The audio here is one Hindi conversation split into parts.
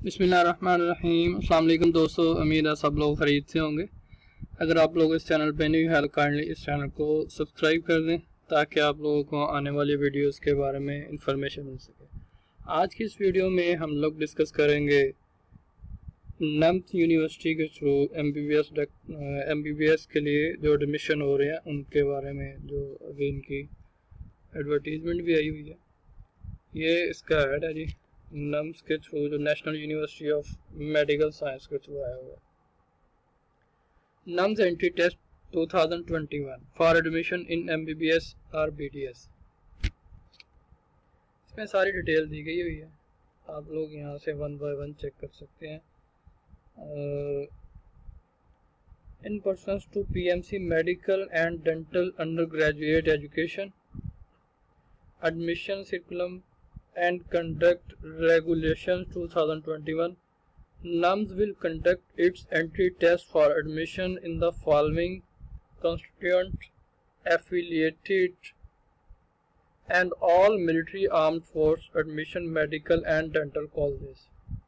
बिस्मिल्लाहिर्रहमानिर्रहीम। अस्सलाम वालेकुम दोस्तों, उम्मीद है सब लोग खरीद से होंगे। अगर आप लोग इस चैनल पे न्यू है तो काइंडली इस चैनल को सब्सक्राइब कर दें ताकि आप लोगों को आने वाली वीडियोस के बारे में इंफॉर्मेशन मिल सके। आज की इस वीडियो में हम लोग डिस्कस करेंगे नम्स यूनिवर्सिटी के थ्रू एमबीबीएस के लिए जो एडमिशन हो रहे हैं उनके बारे में, जो अभी इनकी एडवर्टीजमेंट भी आई हुई है। ये इसका ऐड है जी, नम्स के थ्रू, जो national university of medical science के थ्रू आया हुआ है। NUMS entry test 2021 for admission in MBBS और बीडीएस। इसमें सारी डिटेल दी गई हुई है, आप लोग यहाँ से वन बाय वन चेक कर सकते हैं। In persons to PMC medical and dental undergraduate education admission circular and conduct regulations 2021. NUMS will conduct its entry test for admission in the following constituent affiliated and all military armed force admission medical and dental colleges.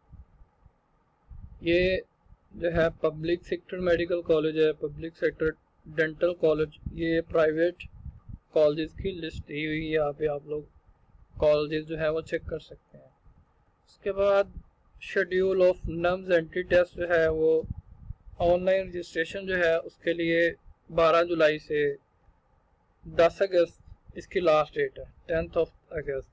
ये जो है पब्लिक सेक्टर मेडिकल कॉलेज है, पब्लिक सेक्टर डेंटल कॉलेज, ये प्राइवेट कॉलेज की लिस्ट दी हुई है। यहाँ पे आप लोग कॉलेजेस जो है वो चेक कर सकते हैं। उसके बाद schedule of NUMS entry test जो है वो ऑनलाइन रजिस्ट्रेशन जो है उसके लिए 12 जुलाई से 10 अगस्त इसकी लास्ट डेट है, 10th of August.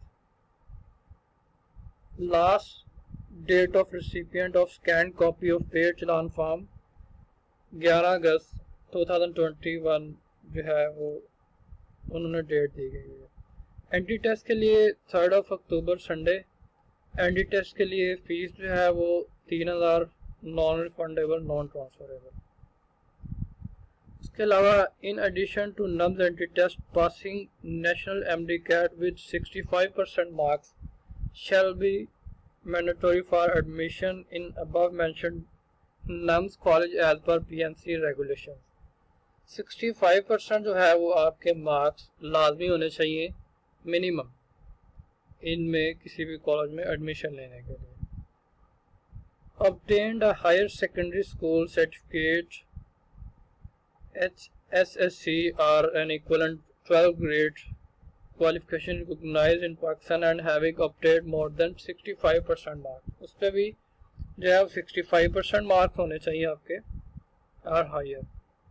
Last date of recipient of scan copy of paid challan form 11 August 2021 जो है वो उन्होंने डेट दी गई है। एंट्री टेस्ट के लिए 3rd अक्टूबर संडे। एंट्री टेस्ट के लिए फीस जो है वो 3000, नॉन रिफंडेबल, नॉन ट्रांसफरेबल। इसके अलावा in addition to NUMS entry test passing national MDCAT with 65% marks shall be mandatory for admission in above mentioned NUMS college as per PMC regulation. 65% जो है वो आपके मार्क्स लाजमी होने चाहिए मिनिमम इनमें किसी भी कॉलेज में एडमिशन लेने के लिए। obtained a higher secondary school certificate HSSC or an equivalent 12th grade qualification recognized in Pakistan and having obtained more than 65% marks, उस पर भी जो है 65% मार्क्स होने चाहिए आपके और हायर।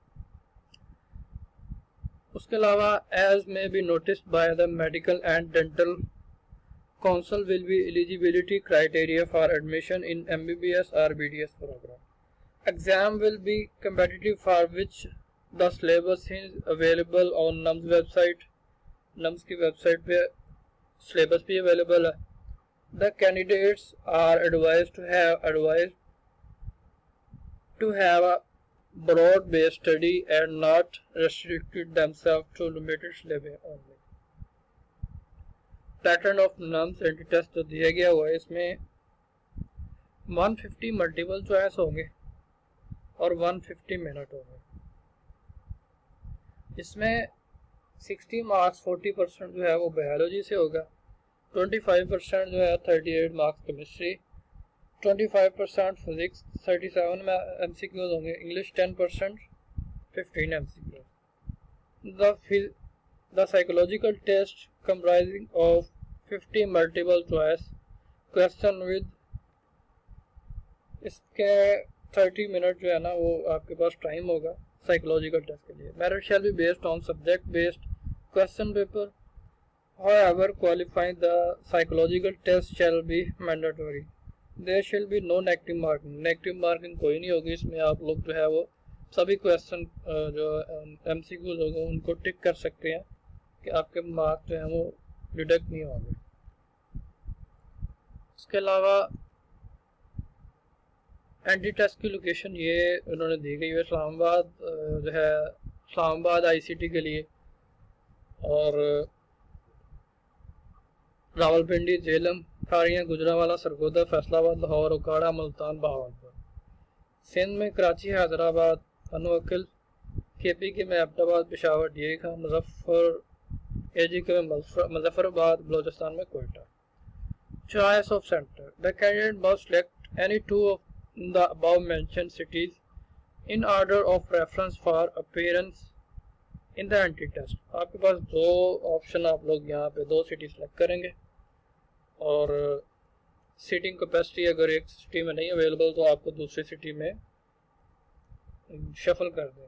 उसके अलावा as may be noticed by the medical and dental council will be eligibility criteria for admission in MBBS और BDS program. Exam will be competitive for which the syllabus is available on NUMS website. NUMS की वेबसाइट पे सिलेबस भी अवेलेबल है। The candidates are advised to have a broad-based study and not restricted themselves to limited syllabus only. Pattern of NUMS entry test जो दिया गया हुआ है, इसमें 150 मल्टीपल चॉइस होंगे और 150 मिनट होंगे। इसमें 60 मार्क्स 40% जो है वो बायोलॉजी से होगा, 25% जो है 38 मार्क्स केमिस्ट्री, 25% फिजिक्स, 37 में MCQs होंगे, English 10%, 15 MCQs। The psychological test comprising of 50 multiple choice question with इसके 30 मिनट जो है ना वो आपके पास टाइम होगा साइकोलॉजिकल टेस्ट के लिए। Merit shall be based on subject based question paper, however qualifying the psychological test shall be mandatory। There shall be no negative marking, negative marking कोई नहीं होगी इसमें। आप लोग जो है वो सभी क्वेश्चन जो MCQs होंगे उनको टिक कर सकते हैं कि आपके मार्क्स जो हैं वो डिडक्ट नहीं होंगे। इसके अलावा एंट्री टेस्ट की लोकेशन ये उन्होंने दी गई है इस्लामाबाद, जो है इस्लामाबाद ICT के लिए, और रावलपिंडी, झेलम, खारियाँ, गुजरावाला, सरगोदा, फैसलाबाद, लाहौर, उकाड़ा, मुल्तान, बहावलपुर। सिंध में कराची, हैदराबाद, अनवकिल, KP के में अब्दाबाद, पेशावर, DA खां, AG के में मुजफ्फराबाद, बलोचिस्तान में Quetta. Choice of center, the candidate must select any two of the above mentioned cities in order of reference for appearance in the entry test. आपके पास दो ऑप्शन, आप लोग यहाँ पे दो सिटी सेलेक्ट करेंगे और सीटिंग कैपेसिटी अगर एक सिटी में नहीं अवेलेबल तो आपको दूसरी सिटी में शफल कर देंगे।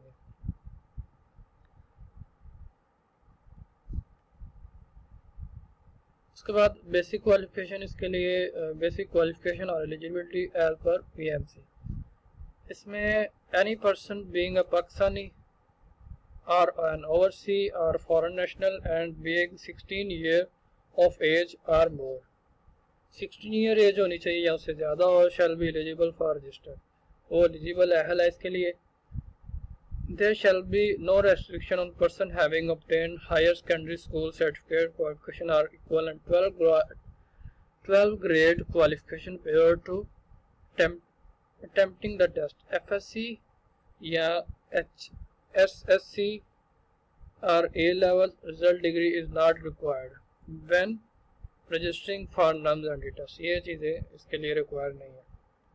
उसके बाद बेसिक क्वालिफिकेशन, इसके लिए बेसिक क्वालिफिकेशन और एलिजिबिलिटी एज पर पीएमसी। इसमें any person being a Pakistani or an overseas or foreign national and being 16 year of age or more, 16 year age होनी चाहिए या उससे ज़्यादा, और shall be eligible for register, वो एलिजिबल है इसके लिए। There shall be no restriction on person having obtained higher secondary school certificate qualification or equivalent 12 grade qualification prior to attempting the test। FSC या SSC or A level result degree is not required when registering for NUMS and test। ये चीज़ें इसके लिए रिक्वायर नहीं है।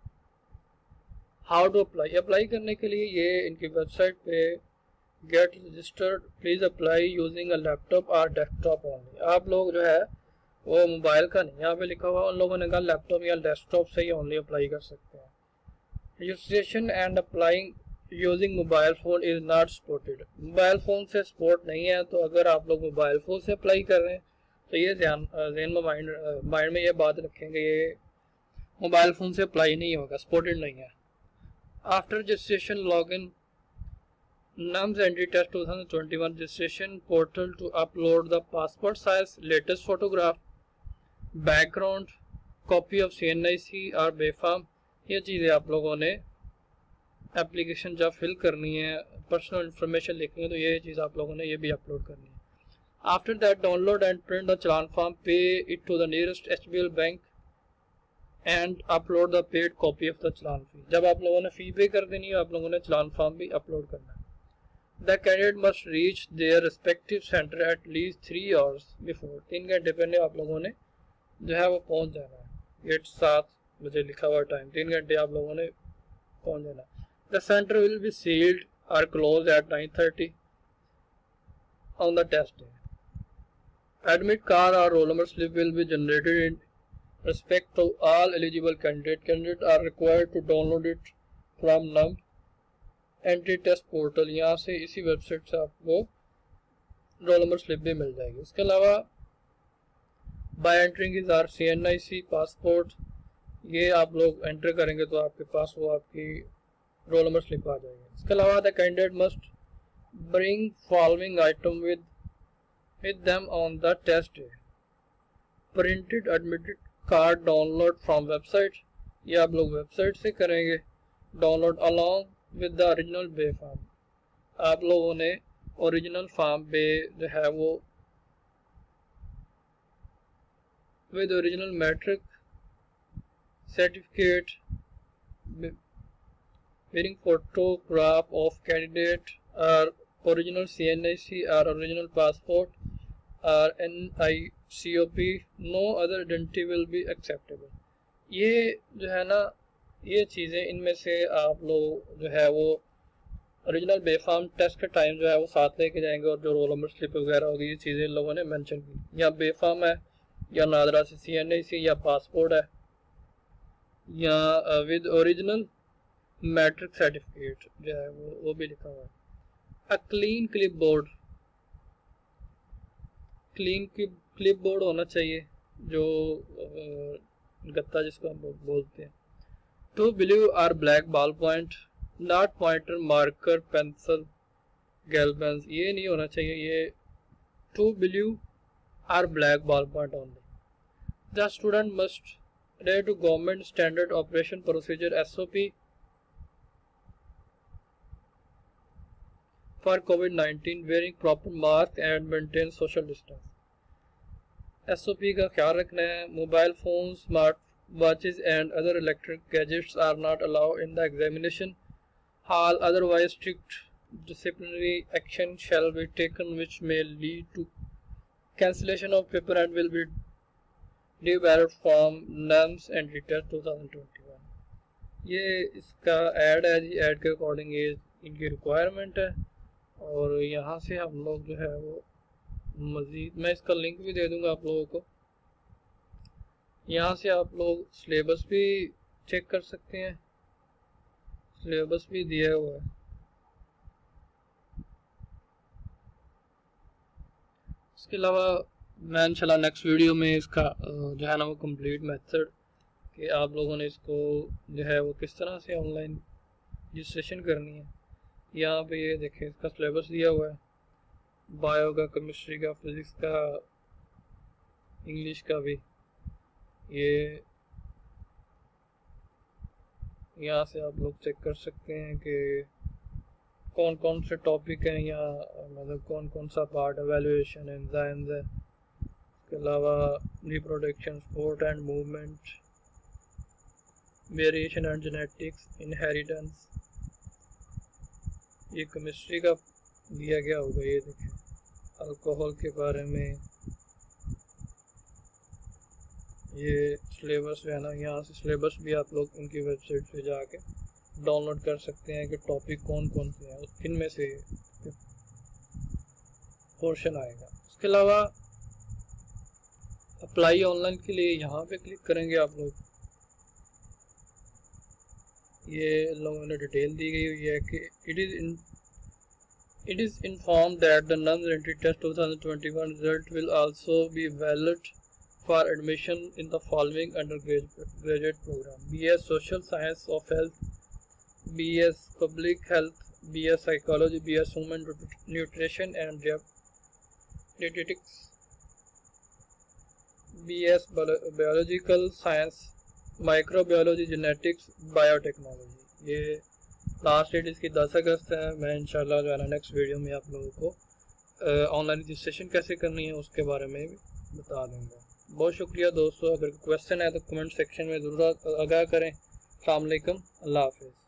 हाउ टू अप्लाई, अप्लाई करने के लिए ये इनकी वेबसाइट पे get registered please apply using a laptop और डेस्कटॉप ओनली। आप लोग जो है वो मोबाइल का नहीं, यहाँ पे लिखा हुआ उन लोगों ने कहा लैपटॉप या डेस्कटॉप से ही ओनली अप्लाई कर सकते हैं। Registration and applying using mobile phone is not supported, mobile phone से सपोर्ट नहीं है। तो अगर आप लोग मोबाइल फ़ोन से अप्लाई कर रहे हैं तो ये ध्यान में माइंड में ये बात रखेंगे, ये मोबाइल फ़ोन से अप्लाई नहीं होगा, सपोर्टेड नहीं है। After registration log in NUMS entry test 2021 registration portal to upload the passport size latest photograph, background, copy of CNIC और बेफाम। ये चीज़ें आप लोगों ने एप्लीकेशन जब फिल करनी है, पर्सनल इंफॉर्मेशन लिखनी है, तो ये चीज़ आप लोगों ने ये भी अपलोड करनी है। After that download and print the challan form, pay it to the nearest HBL bank and upload the paid copy of the challan fee. जब आप लोगों ने फ़ी पे कर देनी है, आप लोगों ने चालान फॉर्म भी अपलोड करना है। The candidate must reach their respective center at least 3 hours before, 3 घंटे पहले आप लोगों ने जो है वो पहुँच जाना है। गेट 7 बजे लिखा हुआ टाइम, 3 घंटे आप लोगों ने पहुँच जाना है। The center will be sealed or closed at 9:30 on the test day. Admit card or roll number slip will be generated in respect to all eligible candidates. Candidates are required to download it from NUMS entry test portal. यहाँ से इसी वेबसाइट से आपको रोल नंबर स्लिप भी मिल जाएगी। इसके अलावा by entering is are CNIC passport, ये आप लोग एंटर करेंगे तो आपके पास वो आपकी रोल नंबर स्लिप आ जाएगी। इसके अलावा the candidate must bring following item with them on the test day, printed admitted card download from website, ये आप लोग वेबसाइट से करेंगे download along with the original B form. आप लोगों ने ओरिजिनल फॉर्म बे जो है वो with original matric certificate, bearing photograph of candidate or original CNIC or original passport or NICOP, no other identity will be acceptable। ये जो है ना, ये चीज़ें इनमें से आप लोग जो है वो ओरिजिनल बेफार्म टेस्ट के टाइम जो है वो साथ लेके जाएंगे, और जो रोल नंबर स्लिप वगैरह होगी ये चीज़ें इन लोगों ने मेंशन की। या बेफार्म है या नादरा से CNIC या पासपोर्ट है या विद ओरिजिनल मैट्रिक सर्टिफिकेट जो है वो भी लिखा हुआ है। A clean clipboard, clean clipboard होना चाहिए, जो गत्ता जिसको हम बोलते हैं। 2 blue or black ball point, not pointer, marker, pencil, galvans, ये नहीं होना चाहिए, ये 2 blue or black ball point only। The student must adhere to government standard operation procedure SOP for COVID-19, wearing proper mask and maintain social distance। SOP का ख्याल रखना है। Mobile phone, smart watches and other electronic gadgets are not allowed in the examination hall, otherwise strict disciplinary action shall be taken which may lead to cancellation of paper and will be debarred from NUMS and test 2021। ये इसका ऐड है जी, ऐड के अकॉर्डिंग ये इनकी रिक्वायरमेंट है। और यहाँ से हम लोग जो है वो मज़ीद, मैं इसका लिंक भी दे दूँगा आप लोगों को। यहाँ से आप लोग सिलेबस भी चेक कर सकते हैं, सिलेबस भी दिया हुआ है। इसके अलावा मैं इंशाल्लाह नेक्स्ट वीडियो में इसका जो है ना वो कंप्लीट मेथड कि आप लोगों ने इसको जो है वो किस तरह से ऑनलाइन रजिस्ट्रेशन करनी है। यहाँ पे ये देखें इसका सिलेबस दिया हुआ है, बायो का, केमिस्ट्री का, फिज़िक्स का, इंग्लिश का भी। ये यहाँ से आप लोग चेक कर सकते हैं कि कौन कौन से टॉपिक हैं या मतलब कौन कौन सा पार्ट, एवेल्यूएशन, एंजाइम्स है। इसके अलावा reproduction, support and movement, variation and genetics, inheritance. ये केमिस्ट्री का दिया गया होगा। ये देखें अल्कोहल के बारे में ये सिलेबस जो है ना, यहाँ से सिलेबस भी आप लोग उनकी वेबसाइट से जाके डाउनलोड कर सकते हैं कि टॉपिक कौन कौन से हैं, किन में से पोर्शन आएगा। उसके अलावा अप्लाई ऑनलाइन के लिए यहाँ पे क्लिक करेंगे आप लोग। ये लोगों ने डिटेल दी गई हुई है कि it is informed that the non-entry test 2021 result will also be valid for admission in the following undergraduate program: BS Social Science of Health, BS Public Health, BS Psychology, BS Human Nutrition and Dietetics, BS Biological Science, Microbiology, Genetics, Biotechnology। ये लास्ट डेट इसकी 10 अगस्त है। मैं इंशाल्लाह जो है ना नेक्स्ट वीडियो में आप लोगों को ऑनलाइन रजिस्ट्रेशन कैसे करनी है उसके बारे में भी बता दूंगा। बहुत शुक्रिया दोस्तों। अगर क्वेश्चन है तो कमेंट सेक्शन में ज़रूर आगाह करें। अस्सलाम वालेकुम, अल्लाह हाफ़िज़।